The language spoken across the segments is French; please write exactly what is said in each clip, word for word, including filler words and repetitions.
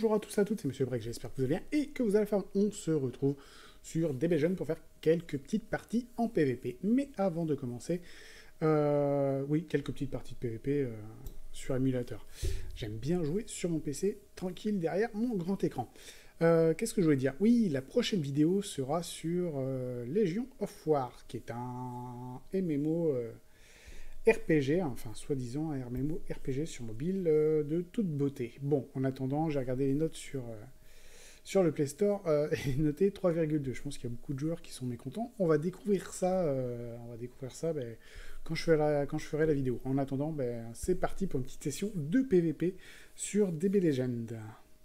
Bonjour à tous et à toutes, c'est Monsieur Break, j'espère que vous allez bien et que vous allez faire. On se retrouve sur D B Jeune pour faire quelques petites parties en P V P. Mais avant de commencer, euh, oui, quelques petites parties de P V P euh, sur émulateur. J'aime bien jouer sur mon P C, tranquille, derrière mon grand écran. Euh, Qu'est-ce que je voulais dire? Oui, la prochaine vidéo sera sur euh, Legion of War, qui est un M M O... Euh, R P G, enfin soi-disant un M M O R P G sur mobile euh, de toute beauté. Bon, en attendant, j'ai regardé les notes sur, euh, sur le Play Store euh, et noté trois virgule deux. Je pense qu'il y a beaucoup de joueurs qui sont mécontents. On va découvrir ça, euh, on va découvrir ça ben, quand, je ferai la, quand je ferai la vidéo. En attendant, ben, c'est parti pour une petite session de P V P sur D B Legend.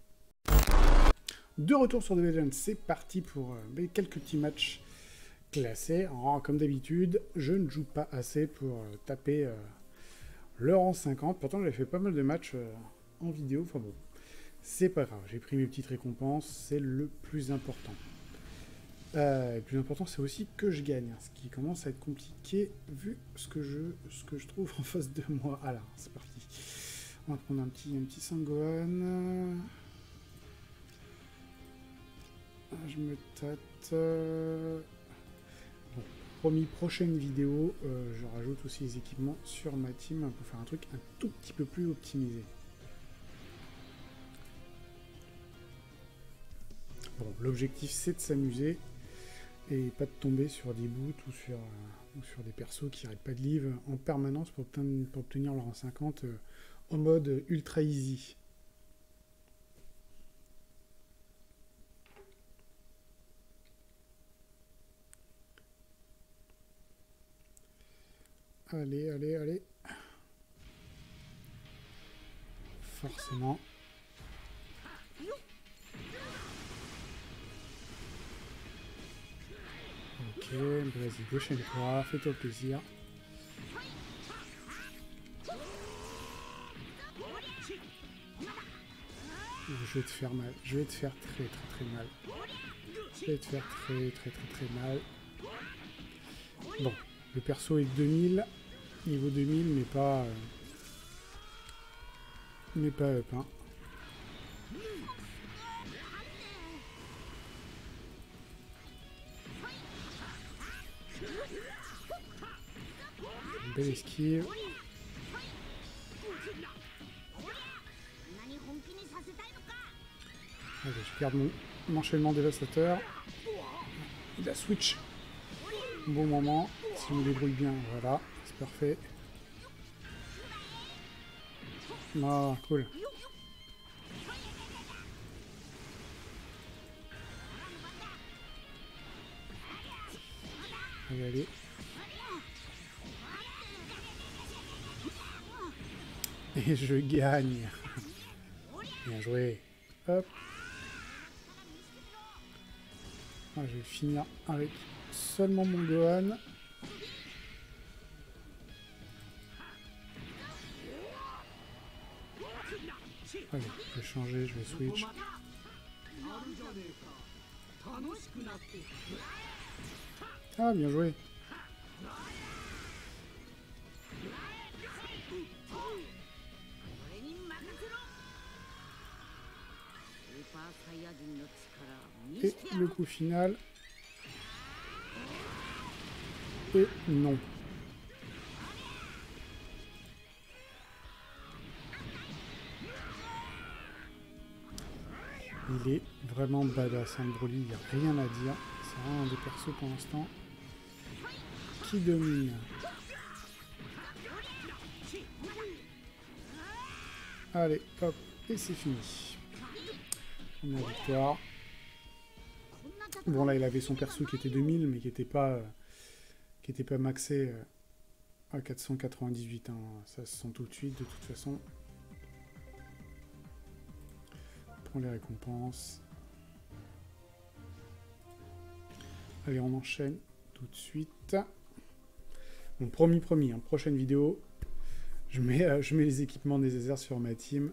De retour sur D B Legend, c'est parti pour euh, ben, quelques petits matchs classé. Oh, comme d'habitude, je ne joue pas assez pour euh, taper euh, le rang cinquante. Pourtant, j'ai fait pas mal de matchs euh, en vidéo. Enfin bon, c'est pas grave. J'ai pris mes petites récompenses. C'est le plus important. Euh, le plus important, c'est aussi que je gagne. Ce qui commence à être compliqué vu ce que je, ce que je trouve en face de moi. Alors, c'est parti. On va prendre un petit, un petit Sangohan. Je me tâte... Euh... Bon, promis, prochaine vidéo, euh, je rajoute aussi les équipements sur ma team pour faire un truc un tout petit peu plus optimisé. Bon, l'objectif c'est de s'amuser et pas de tomber sur des boots ou sur, euh, ou sur des persos qui n'arrêtent pas de live en permanence pour obtenir, pour obtenir leur rang cinquante euh, en mode ultra easy. Allez, allez, allez. Forcément. Ok, vas-y, déchaîne-toi, fais-toi plaisir. Je vais te faire mal, je vais te faire très très très mal. Je vais te faire très très très très mal. Bon, le perso est deux mille, niveau deux mille, mais pas... Euh, mais pas up, hein. Une belle esquive. Allez, je garde mon, mon enchaînement dévastateur. Il a switch. Bon moment. Si on me débrouille bien, voilà. C'est parfait. Ah, cool. Allez, allez. Et je gagne. Bien joué. Hop. Ah, je vais finir avec seulement mon Gohan. Allez, je vais changer, je vais switch. Ah, bien joué. Et le coup final. Et non. Il est vraiment badass, hein, Broly, il n'y a rien à dire. C'est vraiment un des persos pour l'instant qui domine. Allez, hop, et c'est fini. On a victoire. Bon, là, il avait son perso qui était deux mille, mais qui n'était pas, euh, qui était pas maxé euh, à quatre cent quatre-vingt-dix-huit. Hein. Ça se sent tout de suite, de toute façon. On prend les récompenses. Allez, on enchaîne tout de suite. Bon, promis, promis, hein, prochaine vidéo, je mets, euh, je mets les équipements nécessaires sur ma team.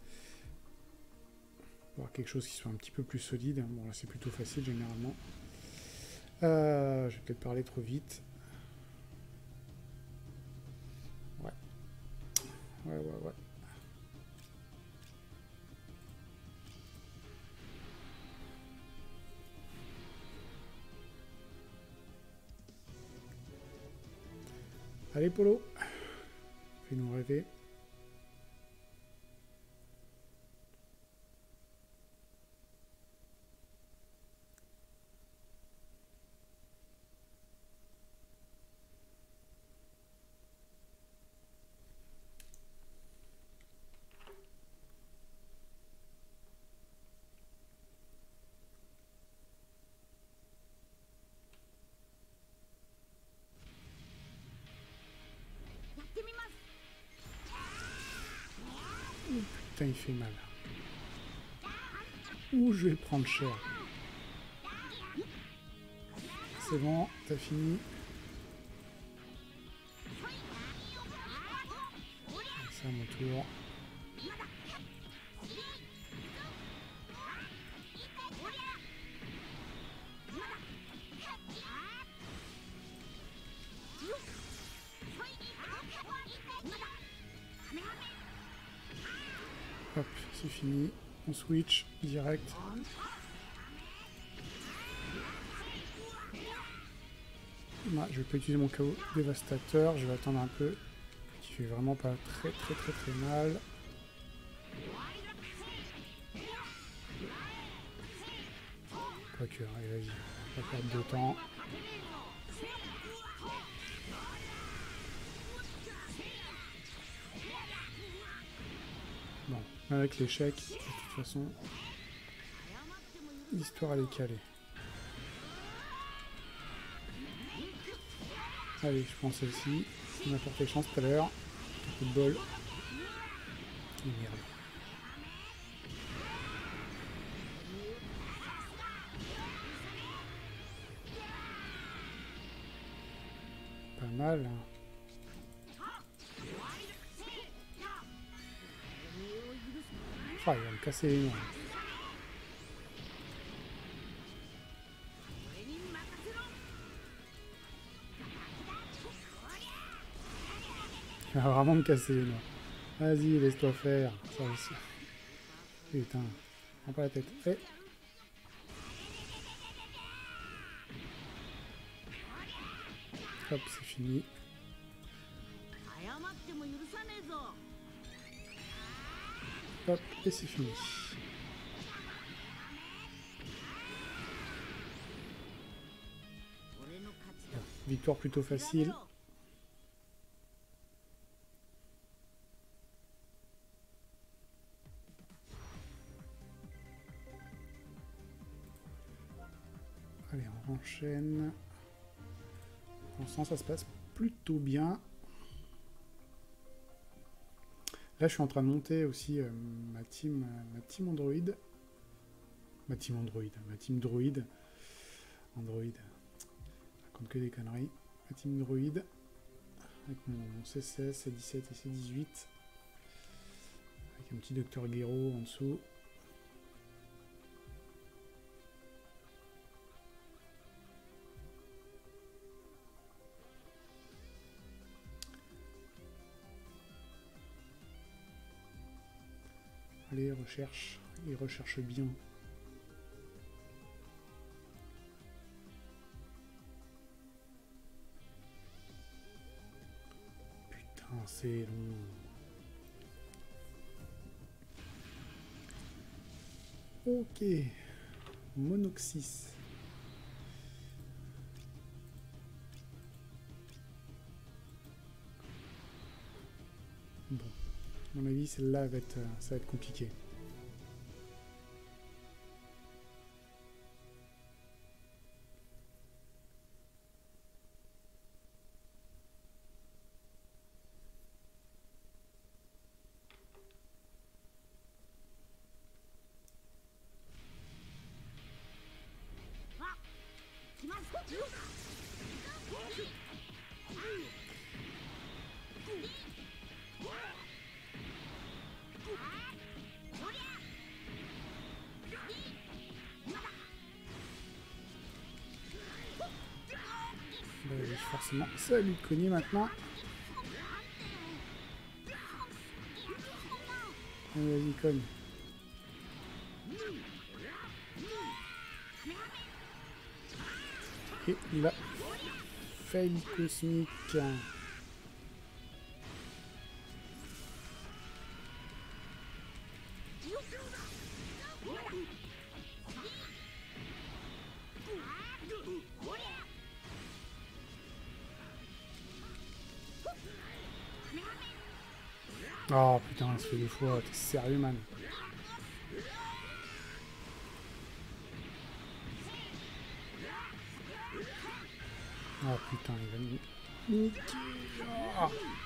Pour avoir quelque chose qui soit un petit peu plus solide. Bon, là, c'est plutôt facile, généralement. Euh, je vais peut-être parler trop vite. Ouais. Ouais, ouais, ouais. Allez, Polo. Fais-nous rêver. Putain, il fait mal. Ouh, je vais prendre cher. C'est bon, t'as fini. C'est à mon tour. Hop, c'est fini. On switch direct. Bah, je vais pas utiliser mon K O dévastateur. Je vais attendre un peu. Qui fait vraiment pas très très très très mal. Quoique, allez vas-y. On va perdre de temps. Bon, avec l'échec, de toute façon, l'histoire elle est calée. Allez, je prends celle-ci. Ça m'a porté chance tout à l'heure. Un peu de bol. Et merde. Pas mal. Ah, il va me casser les mains. Il va vraiment me casser les mains. Vas-y, laisse-toi faire. Ça aussi. Putain. Prends pas la tête. Eh. Hop, c'est fini. Hop, et c'est fini. Bon, victoire plutôt facile. Allez, on enchaîne. Pour l'instant, ça se passe plutôt bien. Là, je suis en train de monter aussi euh, ma team, euh, ma team Android. Ma team Android, ma team Droid. Android. Je raconte que des conneries. Ma team Droid. Avec mon C seize, C dix-sept et C dix-huit. Avec un petit Docteur Gero en dessous. Allez, recherche. Il recherche bien. Putain, c'est long. Ok. Monoxys. Bon. À mon avis, celle-là va être, ça va être compliqué. Forcément, ça lui cogne maintenant. Allez, vas-y, cogne. Et la faille cosmique. Oh putain, ça fait deux fois, t'es sérieux, man? Oh putain, il va me niquer. Oh.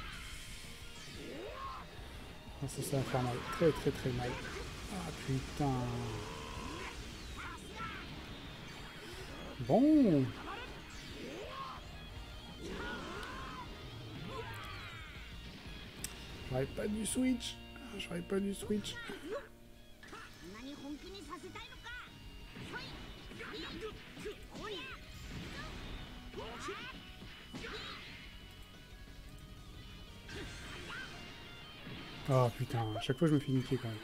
Ah, ça, ça va faire mal. Très très très mal. Ah putain. Bon. J'aurais pas dû switch. J'aurais pas dû switch. Oh putain, à chaque fois je me fais niquer quand même.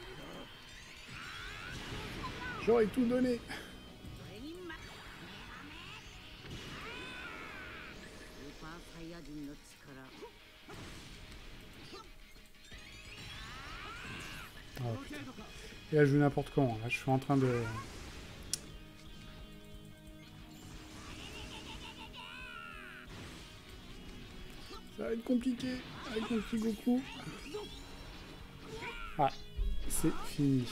J'aurais tout donné. Oh putain. Et là je joue n'importe quand, là je suis en train de... Ça va être compliqué avec mon petit Goku. Ah, c'est fini.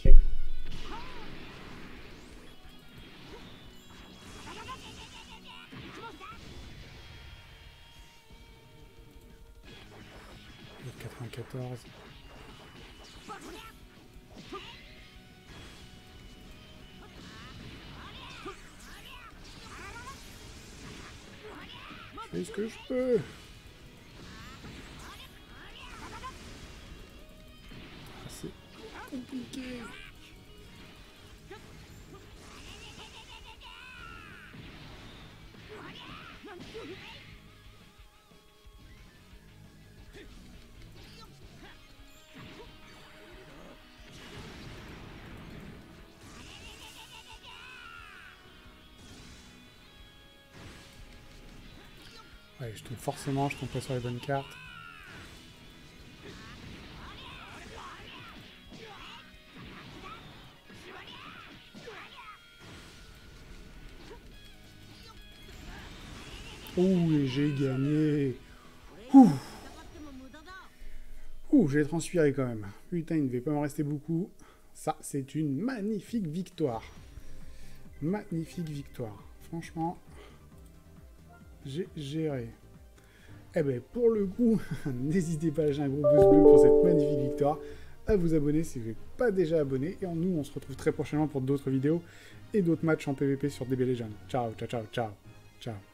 Le quatre-vingt-quatorze. Je fais ce que je peux. C'est compliqué. Ouais, je tombe forcément, je tombe pas sur les bonnes cartes. Ouh, et j'ai gagné. Ouh. Ouh, j'ai transpiré quand même. Putain, il ne devait pas me rester beaucoup. Ça, c'est une magnifique victoire. Magnifique victoire. Franchement, j'ai géré. Eh ben, pour le coup, n'hésitez pas à lâcher un gros pouce bleu pour cette magnifique victoire, à vous abonner si vous n'êtes pas déjà abonné, et en nous, on se retrouve très prochainement pour d'autres vidéos et d'autres matchs en P V P sur D B Legends. Ciao, ciao, ciao, ciao, ciao.